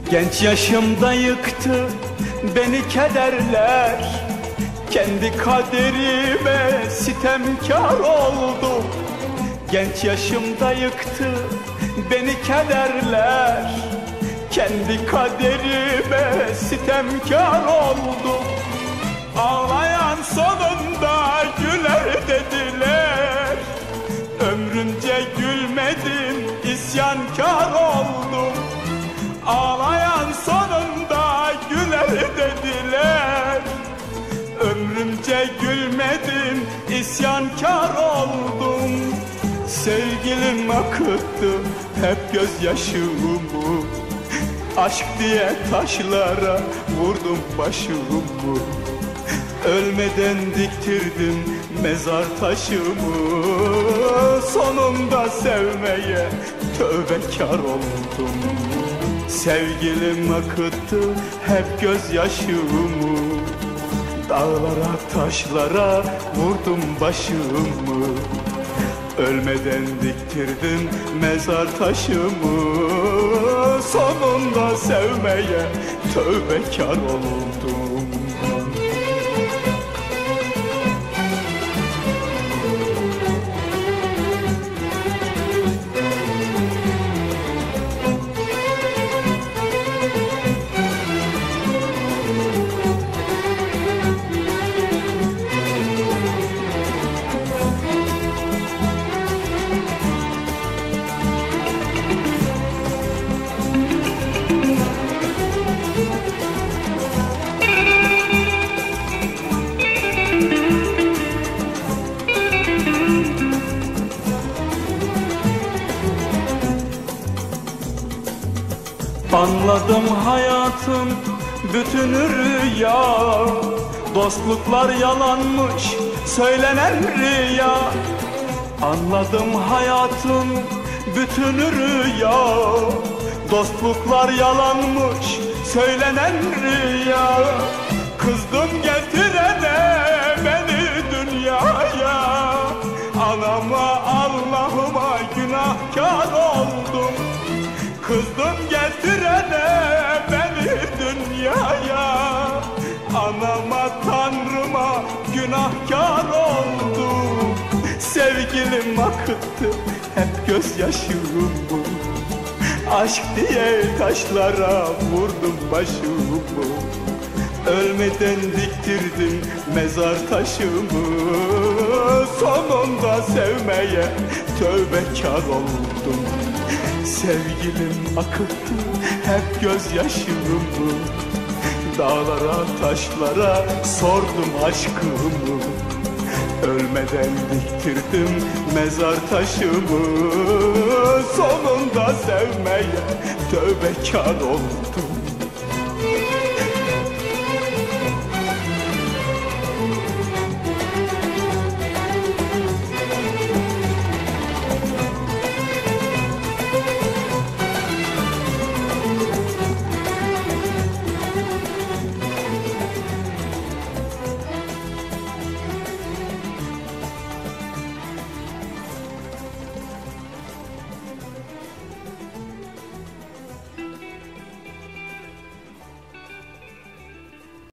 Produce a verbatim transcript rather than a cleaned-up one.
Genç yaşımda yıktı beni kederler, kendi kaderime sitemkar oldum. Genç yaşımda yıktı beni kederler, kendi kaderime sitemkar oldum. Ağlayan sonunda güler dediler, ömrümce gülmedim, isyankar oldum. Ağlayan sonunda güler dediler, ömrümce gülmedim, isyankar oldum. Sevgilim akıttı hep gözyaşımı, aşk diye taşlara vurdum başımı. Ölmeden diktirdim mezar taşımı, sonunda sevmeye tövbekar oldum. Sevgilim akıttı hep gözyaşımı, dağlara taşlara vurdum başımı. Ölmeden diktirdim mezar taşımı, sonunda sevmeye tövbekar oldum. Anladım hayatın bütünü rüya, dostluklar yalanmış söylenen rüya. Anladım hayatın bütünü rüya, dostluklar yalanmış söylenen rüya. Kızdım getirene beni dünyaya, anama Allah'ıma günahkar oldum. Kızdım getirene beni dünyaya, anama Tanrıma günahkar oldum. Sevgilim akıttı hep gözyaşımı, aşk diye taşlara vurdum başımı. Ölmeden diktirdim mezar taşımı, sonunda sevmeye tövbekar oldum. Sevgilim akıttı hep gözyaşımı, dağlara taşlara sordum aşkımı. Ölmeden diktirdim mezar taşımı, sonunda sevmeye tövbekar oldum.